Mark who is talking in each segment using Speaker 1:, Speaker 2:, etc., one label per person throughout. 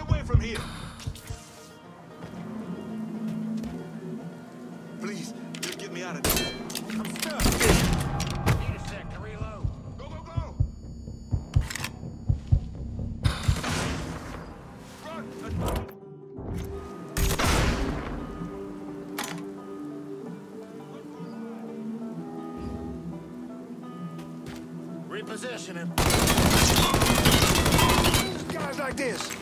Speaker 1: away from here. Please, just get me out of this. I'm stuck.
Speaker 2: Need a sec to reload.
Speaker 1: Go, go, go! Run!
Speaker 2: Reposition him.
Speaker 1: Guys like this.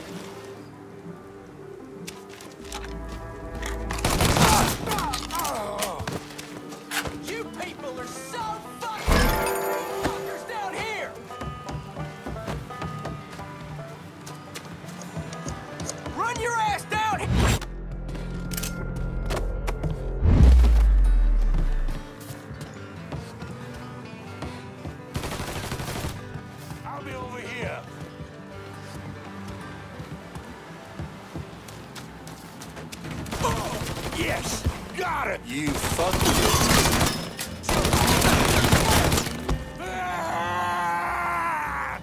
Speaker 2: You people are so fuckers down here! Run your ass down here!
Speaker 1: I'll be over here. Oh, yes! Got it!
Speaker 3: You fucked with it.
Speaker 1: Ah!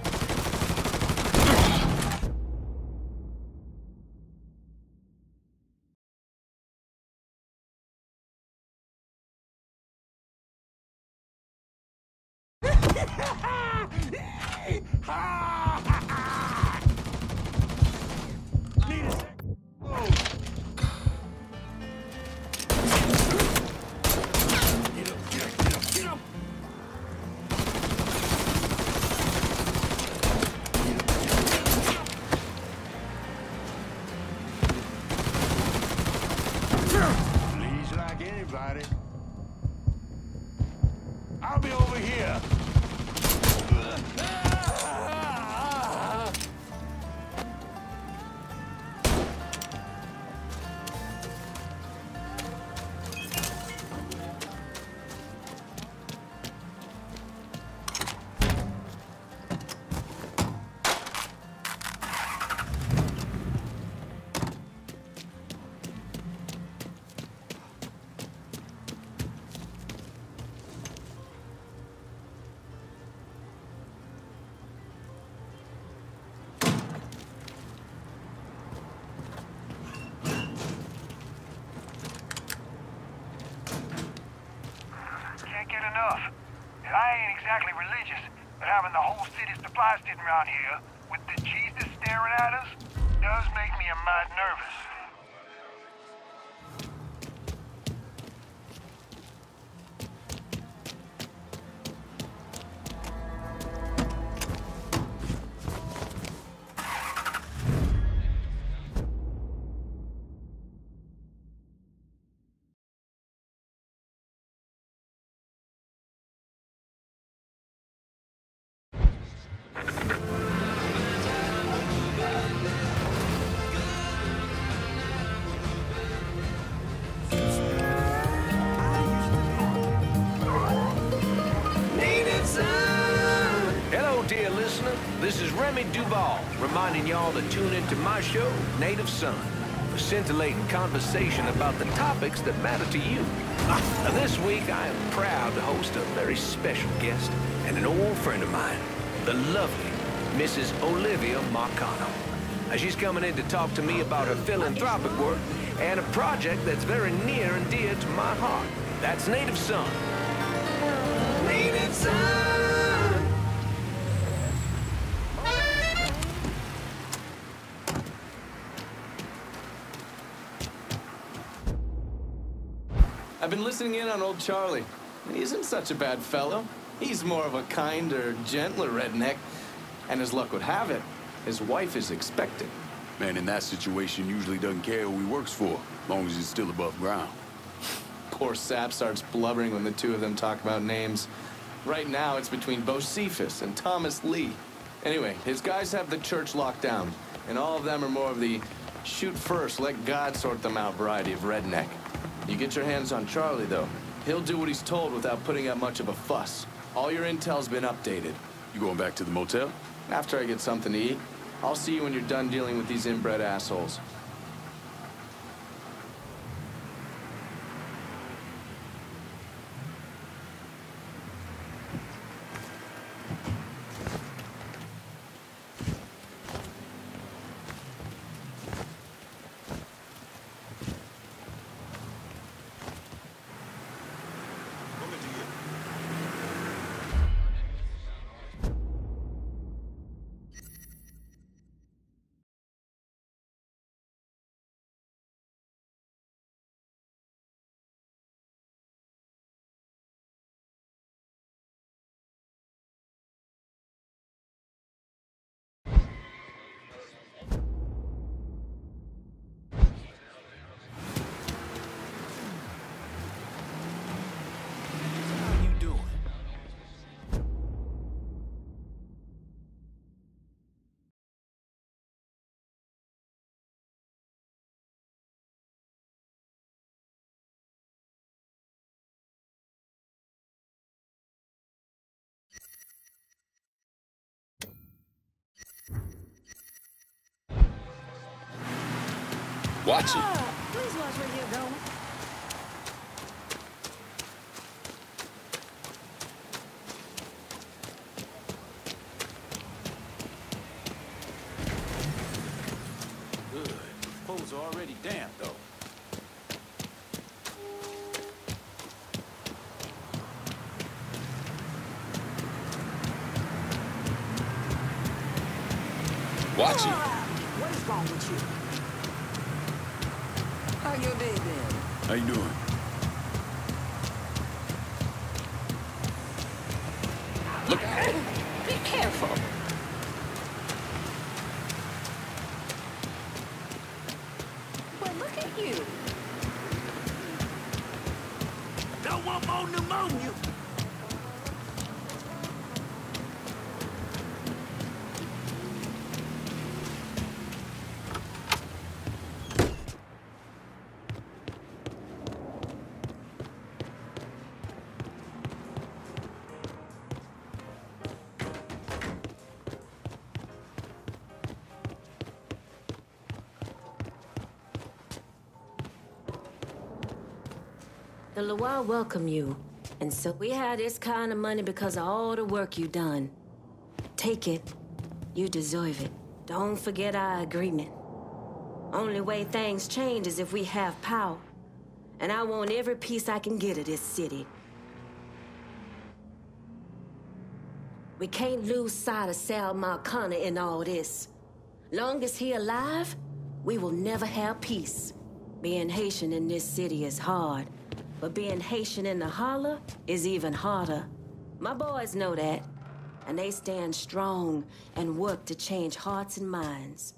Speaker 1: Need a sec. Oh. Get up, get up, get up, get up! Please, like anybody. I'll be over here.
Speaker 4: Can't get enough. And I ain't exactly religious, but having the whole city's supplies sitting around here, with the Jesus staring at us, does make me a mite nervous.
Speaker 5: Hello, dear listener. This is Remy Duval, reminding y'all to tune into my show, Native Son, for scintillating conversation about the topics that matter to you. Now, this week, I am proud to host a very special guest and an old friend of mine, the lovely Mrs. Olivia Marcano. She's coming in to talk to me about her philanthropic work and a project that's very near and dear to my heart. That's Native Son. Native Son!
Speaker 6: I've been listening in on old Charlie. He isn't such a bad fellow. He's more of a kinder, gentler redneck. And as luck would have it, his wife is expecting.
Speaker 3: Man in that situation usually doesn't care who he works for, as long as he's still above ground.
Speaker 6: Poor Sap starts blubbering when the two of them talk about names. Right now, it's between Bo Cephas and Thomas Lee. Anyway, his guys have the church locked down, and all of them are more of the shoot first, let God sort them out variety of redneck. You get your hands on Charlie, though. He'll do what he's told without putting up much of a fuss. All your intel's been updated.
Speaker 3: You going back to the motel?
Speaker 6: After I get something to eat, I'll see you when you're done dealing with these inbred assholes.
Speaker 3: Watch it.
Speaker 7: Please watch where you're going.
Speaker 1: Good. Clothes are already damp, though.
Speaker 3: Watch it.
Speaker 7: What is wrong with you? How your day been?
Speaker 3: How you doing? Look out.
Speaker 7: Be careful. Well, look at you.
Speaker 2: Don't want more pneumonia.
Speaker 8: The Loire welcome you, and so we have this kind of money because of all the work you done. Take it. You deserve it. Don't forget our agreement. Only way things change is if we have power. And I want every piece I can get of this city. We can't lose sight of Sal Marcana in all this. Long as he alive, we will never have peace. Being Haitian in this city is hard. But being Haitian in the holler is even harder. My boys know that, and they stand strong and work to change hearts and minds.